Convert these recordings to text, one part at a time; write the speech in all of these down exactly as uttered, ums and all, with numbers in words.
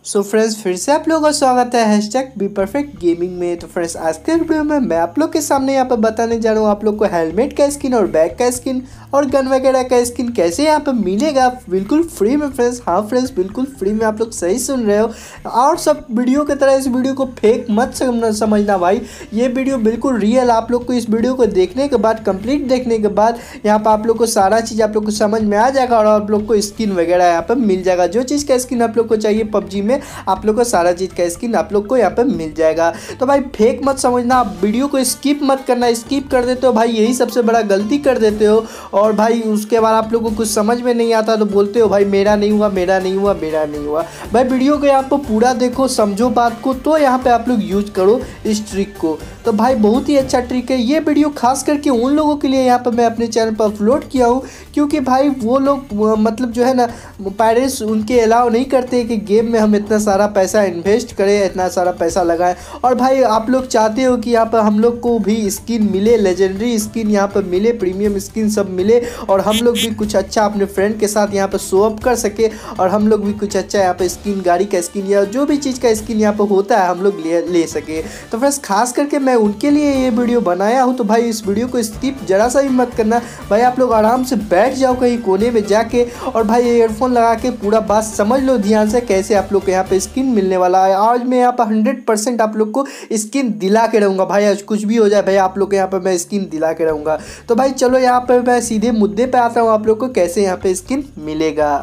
सो so friends, फिर से आप लोगों का स्वागत है हैशटैग बी परफेक्ट गेमिंग में। तो फ्रेंड्स, आज के वीडियो में मैं आप लोग के सामने यहाँ पर बताने जा रहा हूँ आप लोग को हेलमेट का स्किन और बैग का स्किन और गन वगैरह का स्किन कैसे यहाँ पर मिलेगा बिल्कुल फ्री में। फ्रेंड्स, हाँ फ्रेंड्स, बिल्कुल फ्री में, आप लोग सही सुन रहे हो। और सब वीडियो की तरह इस वीडियो को फेक मत समझना भाई, ये वीडियो बिल्कुल रियल। आप लोग को इस वीडियो को देखने के बाद, कंप्लीट देखने के बाद यहाँ पर आप लोग को सारा चीज़ आप लोग को समझ में आ जाएगा और आप लोग को स्किन वगैरह यहाँ पर मिल जाएगा। जो चीज़ का स्किन आप लोग को चाहिए पबजी में, आप लोग को सारा चीज़ का स्किन आप लोग को यहाँ पे मिल जाएगा। तो भाई फेक मत समझना, आप वीडियो को स्किप मत करना। स्किप कर देते हो भाई, यही सबसे बड़ा गलती कर देते हो। और भाई उसके बाद आप लोगों को कुछ समझ में नहीं आता तो बोलते हो भाई मेरा नहीं हुआ, मेरा नहीं हुआ, मेरा नहीं हुआ। भाई वीडियो को यहाँ पर पूरा देखो, समझो बात को, तो यहाँ पे आप लोग यूज करो इस ट्रिक को। तो भाई बहुत ही अच्छा ट्रिक है ये वीडियो, खास करके उन लोगों के लिए यहाँ पर मैं अपने चैनल पर अपलोड किया हूँ, क्योंकि भाई वो लोग मतलब जो है ना, पेरेंट्स उनके अलाउ नहीं करते कि गेम में हम इतना सारा पैसा इन्वेस्ट करें, इतना सारा पैसा लगाएं। और भाई आप लोग चाहते हो कि यहाँ पर हम लोग को भी स्किन मिले, लेजेंडरी स्किन यहाँ पर मिले, प्रीमियम स्किन सब मिले, और हम लोग भी कुछ अच्छा अपने फ्रेंड के साथ यहाँ पर शो अप कर सके, और हम लोग भी कुछ अच्छा यहाँ पर स्किन, गाड़ी का स्किन या जो भी चीज़ का स्किन यहाँ पर होता है हम लोग ले ले सके। तो फ्रेंड्स, खास करके मैं उनके लिए ये वीडियो बनाया हूँ। तो भाई इस वीडियो को स्किप जरा सा भी मत करना भाई, आप लोग आराम से बैठ जाओ कहीं कोने में जाके, और भाई ईयरफोन लगा के पूरा बात समझ लो ध्यान से, कैसे आप लोग को यहाँ पे स्किन मिलने वाला है। आज मैं यहाँ पर हंड्रेड परसेंट आप लोग को स्किन दिला के रहूँगा भाई, आज कुछ भी हो जाए भाई आप लोग को यहाँ पर मैं स्किन दिला के रहूँगा। तो भाई चलो यहाँ पर मैं सीधे मुद्दे पे आता हूँ, आप लोग को कैसे यहाँ पे स्किन मिलेगा।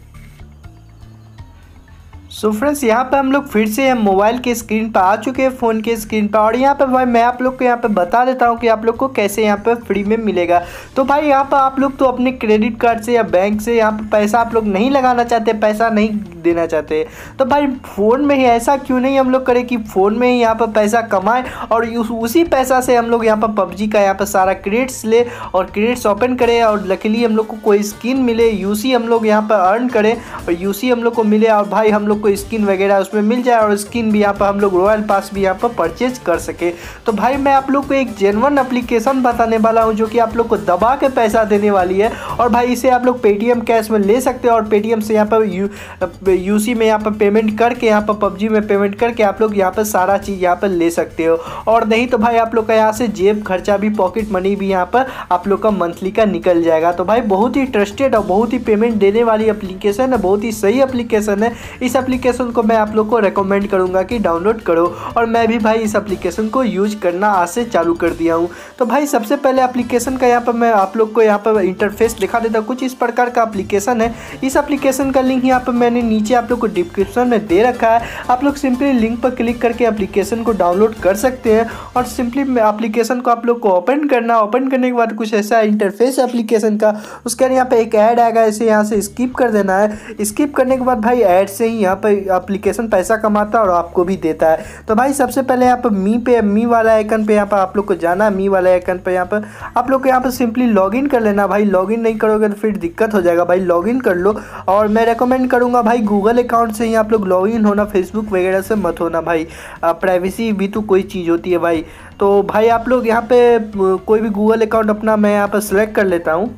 सो फ्रेंड्स, यहाँ पे हम लोग फिर से हम मोबाइल के स्क्रीन पर आ चुके हैं, फ़ोन के स्क्रीन पर, और यहाँ पे भाई मैं आप लोग को यहाँ पे बता देता हूँ कि आप लोग को कैसे यहाँ पे फ्री में मिलेगा। तो भाई यहाँ पर आप लोग तो अपने क्रेडिट कार्ड से या बैंक से यहाँ पे पैसा आप लोग नहीं लगाना चाहते, पैसा नहीं देना चाहते, तो भाई फ़ोन में ही ऐसा क्यों नहीं हम लोग करें कि फ़ोन में ही यहाँ पर पैसा कमाएं, और उस, उसी पैसा से हम लोग यहाँ पर पबजी का यहाँ पर सारा क्रेडिट्स ले और क्रेडिट्स ओपन करें, और लकीली हम लोग को कोई स्किन मिले, यूसी हम लोग यहाँ पर अर्न करें और यूसी हम लोग को मिले, और भाई हम लोग को स्किन वगैरह उसमें मिल जाए, और स्किन भी यहाँ पर हम लोग रॉयल पास भी यहाँ पर परचेज कर सके। तो भाई मैं आप लोग को एक जेन्युइन एप्लीकेशन बताने वाला हूँ जो कि आप लोग को दबा के पैसा देने वाली है, और भाई इसे आप लोग पेटीएम कैश में ले सकते हो, और पेटीएम से यहाँ पर यू यूसी में यहाँ पर पेमेंट करके, यहाँ पर पबजी में पेमेंट करके आप लोग यहाँ पर सारा चीज़ यहाँ पर ले सकते हो। और नहीं तो भाई आप लोग का यहाँ से जेब खर्चा भी, पॉकेट मनी भी यहाँ पर आप लोग का मंथली का निकल जाएगा। तो भाई बहुत ही ट्रस्टेड और बहुत ही पेमेंट देने वाली एप्लीकेशन है, बहुत ही सही एप्लीकेशन है। इस एप्लीकेशन को मैं आप लोग को रेकमेंड करूंगा कि डाउनलोड करो, और मैं भी भाई इस एप्लीकेशन को यूज करना आज से चालू कर दिया हूं। तो भाई सबसे पहले एप्लीकेशन का यहाँ पर मैं आप लोग को यहाँ पर इंटरफेस दिखा देता हूँ। कुछ इस प्रकार का एप्लीकेशन है। इस एप्लीकेशन का लिंक यहाँ पर मैंने नीचे आप लोग को डिस्क्रिप्शन में दे रखा है। आप लोग सिंपली लिंक पर क्लिक करके एप्लीकेशन को डाउनलोड कर सकते हैं, और सिंपली एप्लीकेशन को आप लोग को ओपन करना। ओपन करने के बाद कुछ ऐसा इंटरफेस एप्लीकेशन का, उसके यहाँ पे एक ऐड आएगा, इसे यहाँ से स्किप कर देना है। स्किप करने के बाद भाई ऐड से ही यहाँ पर एप्लीकेशन पैसा कमाता है और आपको भी देता है। तो भाई सबसे पहले यहाँ पर मी पे, मी वाला आइकन पे यहाँ पर आप लोग को जाना है। मी वाला आइकन पे यहाँ पर आप लोग को यहाँ पर सिंपली लॉगिन कर लेना। भाई लॉगिन नहीं करोगे तो फिर दिक्कत हो जाएगा, भाई लॉगिन कर लो। और मैं रेकमेंड करूँगा भाई गूगल अकाउंट से ही आप लोग लॉगिन होना, फेसबुक वगैरह से मत होना भाई, प्राइवेसी भी तो कोई चीज़ होती है भाई। तो भाई आप लोग यहाँ पे कोई भी गूगल अकाउंट अपना मैं यहाँ पर सिलेक्ट कर लेता हूँ,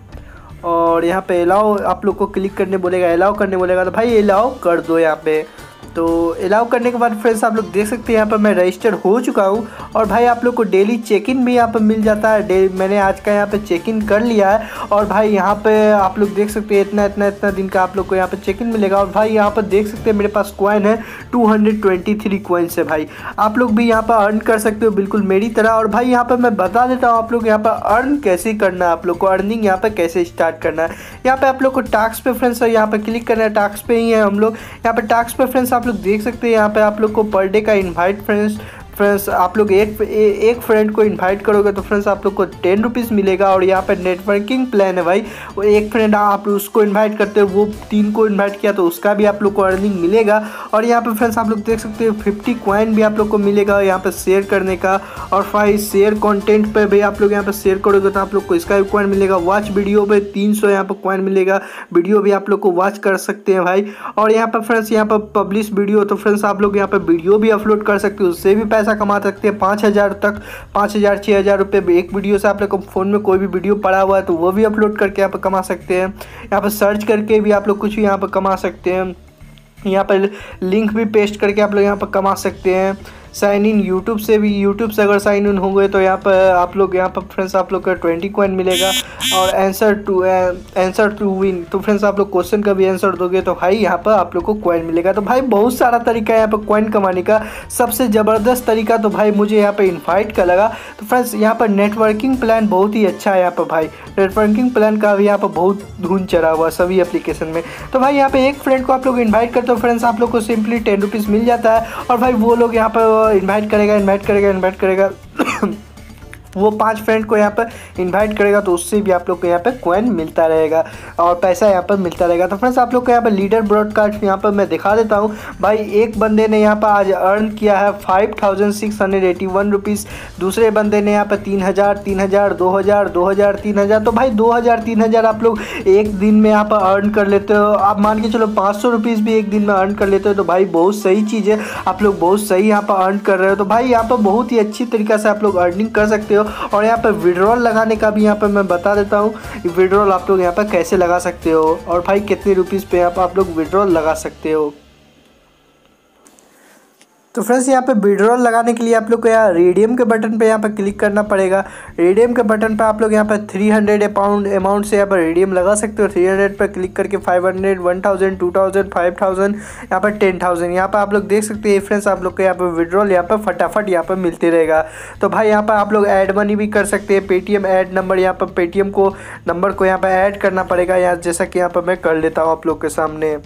और यहाँ पे अलाउ आप लोग को क्लिक करने बोलेगा, अलाउ करने बोलेगा, तो भाई अलाउ कर दो यहाँ पे। तो अलाउ करने के बाद फ्रेंड्स आप लोग देख सकते हैं यहाँ पर मैं रजिस्टर हो चुका हूँ, और भाई आप लोग को डेली चेक इन भी यहाँ पर मिल जाता है। डे मैंने आज का यहाँ पे चेक इन कर लिया है, और भाई यहाँ पे आप लोग देख सकते हैं इतना इतना इतना दिन का आप लोग को यहाँ पे चेक इन मिलेगा। और भाई यहाँ पर देख सकते हैं मेरे पास कॉइन है, two hundred twenty three coins है। भाई आप लोग भी यहाँ पर अर्न कर सकते हो बिल्कुल मेरी तरह। और भाई यहाँ पर मैं बता देता हूँ आप लोग यहाँ पर अर्न कैसे करना है, आप लोग को अर्निंग यहाँ पर कैसे स्टार्ट करना है। यहाँ पर आप लोग को टास्क पे फ्रेंड्स यहाँ पर क्लिक करना है, टास्क पे ही है हम लोग। यहाँ पर टास्क पे फ्रेंड्स आप लोग देख सकते हैं यहाँ पे आप लोग को पर डे का इनवाइट फ्रेंड्स फ्रेंड्स आप लोग एक एक फ्रेंड को इनवाइट करोगे तो फ्रेंड्स आप लोग को टेन रुपीज़ मिलेगा। और यहाँ पर नेटवर्किंग प्लान है भाई, वो एक फ्रेंड आप उसको इनवाइट करते हो, वो तीन को इनवाइट किया तो उसका भी आप लोग को अर्निंग मिलेगा। और यहाँ पे फ्रेंड्स आप लोग देख सकते हो फिफ्टी कॉइन भी आप लोग को मिलेगा यहाँ पर शेयर करने का। और भाई शेयर कंटेंट पे भी आप लोग यहाँ पर शेयर करोगे तो आप लोग को इसका भी कॉइन मिलेगा। वॉच वीडियो पे तीन सौ यहाँ पर कॉइन मिलेगा, वीडियो भी आप लोग को वॉच कर सकते हैं भाई। और यहाँ पर फ्रेंड्स यहाँ पर पब्लिश वीडियो, तो फ्रेंड्स आप लोग यहाँ पर वीडियो भी अपलोड कर सकते हो, उससे भी पैसा कमा सकते हैं। पाँच हज़ार तक, पाँच हज़ार छः हज़ार रुपये एक वीडियो से आप लोग को फ़ोन में कोई भी वीडियो पड़ा हुआ है तो वो भी अपलोड करके यहाँ पर कमा सकते हैं। यहाँ पर सर्च करके भी आप लोग कुछ भी यहाँ पर कमा सकते हैं। यहाँ पर लिंक भी पेस्ट करके आप लोग यहाँ पर कमा सकते हैं। साइन इन यूट्यूब से भी, यूट्यूब से अगर साइन इन होंगे तो यहाँ पर आप लोग यहाँ पर फ्रेंड्स आप लोग का ट्वेंटी कॉइन मिलेगा। और answer to answer to win, तो फ्रेंड्स आप लोग क्वेश्चन का भी आंसर दोगे तो भाई यहाँ पर आप लोग को कॉइन मिलेगा। तो भाई बहुत सारा तरीका है यहाँ पर कॉइन कमाने का। सबसे ज़बरदस्त तरीका तो भाई मुझे यहाँ पर इन्वाइट का लगा। तो फ्रेंड्स यहाँ पर नेटवर्किंग प्लान बहुत ही अच्छा है। यहाँ पर भाई नेटवर्किंग प्लान का भी यहाँ पर बहुत धुन चढ़ा हुआ सभी एप्लीकेशन में। तो भाई यहाँ पे एक फ्रेंड को आप लोग इन्वाइट करते हो फ्रेंड्स, आप लोग को सिंपली टेन रुपीज़ मिल जाता है। और भाई वो लोग यहाँ पर इन्वाइट करेगा इन्वाइट करेगा इन्वाइट करेगा वो पांच फ्रेंड को यहाँ पर इनवाइट करेगा तो उससे भी आप लोग को यहाँ पे कॉइन मिलता रहेगा और पैसा यहाँ पर मिलता रहेगा। तो फ्रेंड्स आप लोग को यहाँ पर लीडर ब्रॉडकास्ट यहाँ पर मैं दिखा देता हूँ। भाई एक बंदे ने यहाँ पर आज अर्न किया है five thousand six hundred eighty one rupees, दूसरे बंदे ने यहाँ पर तीन हज़ार तीन हज़ार दो हज़ार दो हज़ार तीन हज़ार। तो भाई दो हज़ार तीन हज़ार आप लोग एक दिन में यहाँ पर अर्न कर लेते हो। आप मान के चलो पाँच सौ रुपीज़ भी एक दिन में अर्न कर लेते हो तो भाई बहुत सही चीज़ है, आप लोग बहुत सही यहाँ पर अर्न कर रहे हो। तो भाई यहाँ पर बहुत ही अच्छी तरीक़े से आप लोग अर्निंग कर सकते हो। और यहाँ पर विड्रॉल लगाने का भी यहाँ पर मैं बता देता हूँ, विड्रॉल आप लोग यहाँ पर कैसे लगा सकते हो और भाई कितने रुपीज़ पे आप, आप लोग विड्रॉल लगा सकते हो। तो फ्रेंड्स यहाँ पे विड्रॉल लगाने के लिए आप लोग को यहाँ रिडीम के बटन पे यहाँ पर क्लिक करना पड़ेगा। रिडीम के बटन पे आप लोग यहाँ पर थ्री हंड्रेड अमाउंट अमाउंट से यहाँ पर रिडीम लगा सकते हो। थ्री हंड्रेड पर क्लिक करके five hundred one thousand two thousand five thousand यहाँ पर टेन थाउजेंड यहाँ पर आप लोग देख सकते हैं फ्रेंड्स, आप लोग को यहाँ पर विड्रॉल यहाँ पर फटाफट यहाँ पर मिलते रहेगा। तो भाई यहाँ पर आप लोग ऐड मनी भी कर सकते हैं। पेटीएम ऐड नंबर, यहाँ पर पेटीएम को नंबर को यहाँ पर ऐड करना पड़ेगा यहाँ, जैसा कि यहाँ पर मैं कर लेता हूँ आप लोग के सामने।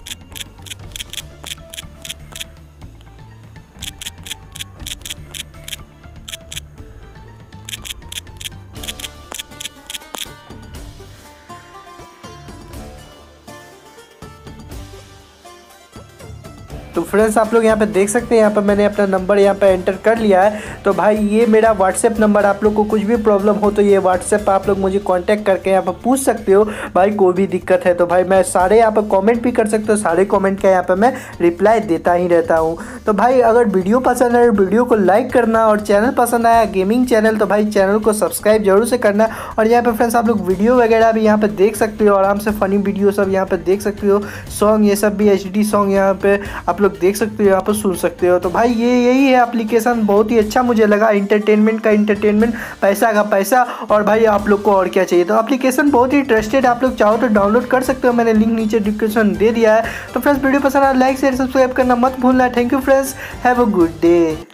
तो फ्रेंड्स आप लोग यहाँ पे देख सकते हैं, यहाँ पर मैंने अपना नंबर यहाँ पे एंटर कर लिया है। तो भाई ये मेरा व्हाट्सएप नंबर, आप लोग को कुछ भी प्रॉब्लम हो तो ये व्हाट्सएप आप लोग मुझे कांटेक्ट करके यहाँ पर पूछ सकते हो। भाई कोई भी दिक्कत है तो भाई मैं सारे यहाँ पर कमेंट भी कर सकते हो, सारे कमेंट का यहाँ पर मैं रिप्लाई देता ही रहता हूँ। तो भाई अगर वीडियो पसंद आए वीडियो को लाइक करना और चैनल पसंद आया गेमिंग चैनल तो भाई चैनल को सब्सक्राइब जरूर से करना। और यहाँ पर फ्रेंड्स आप लोग वीडियो वगैरह भी यहाँ पर देख सकते हो, आराम से फनी वीडियो सब यहाँ पर देख सकते हो। सॉन्ग ये सब भी एच डी सॉन्ग यहाँ पे आप लोग देख सकते हो, यहाँ पर सुन सकते हो। तो भाई ये यही है एप्लीकेशन, बहुत ही अच्छा मुझे लगा। इंटरटेनमेंट का इंटरटेनमेंट, पैसा का पैसा। और भाई आप लोग को और क्या चाहिए। तो एप्लीकेशन बहुत ही ट्रस्टेड, आप लोग चाहो तो डाउनलोड कर सकते हो, मैंने लिंक नीचे डिस्क्रिप्शन दे दिया है। तो फ्रेंड्स वीडियो पसंद आया लाइक शेयर सब्सक्राइब करना मत भूलना। Thank you friends, have a good day.